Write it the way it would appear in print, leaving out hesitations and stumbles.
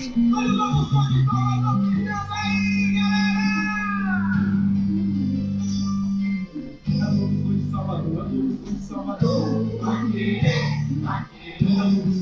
Olha o novo som de Salvador pros meus aí, galera! É o novo som de Salvador, é o novo som de Salvador. Vai querer, vai querer. É o novo